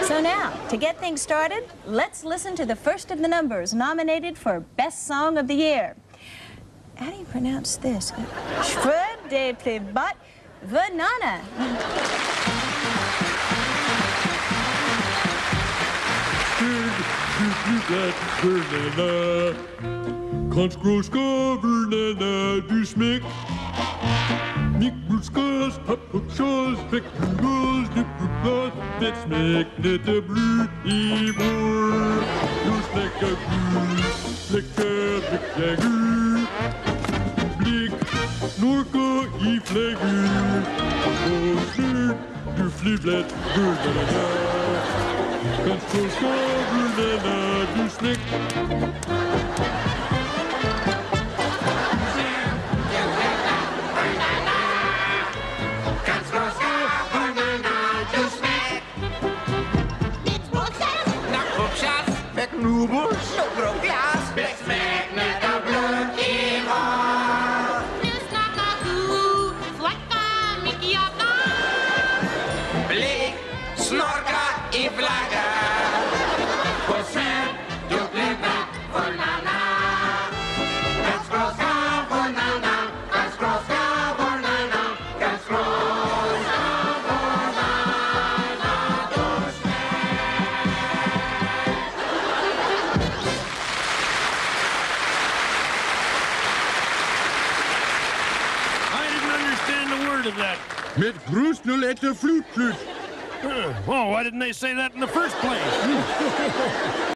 So now, to get things started, let's listen to the first of the numbers nominated for Best Song of the Year. How do you pronounce this? Shvud de plivat vanana. Kan skroska vernana du smek. Nikbulskas papukshas pekbugos de pupas det smek nette blu I vår. Du smekker gus, lekker beklager. Blik, snorker I flagger. Og slut, du flyvlet vernana. Kan skroska vernana du smek. Nubels, glas, besmeknet av blød I vår. Nu snakker du, flakker mycket jobba. Blik, snorka I flagger. Og sen, du blir for nana. Kan skråska for nana, kan skråska for nana, kan skråska for nana, du of that. Met grusnulette flute. Well, why didn't they say that in the first place?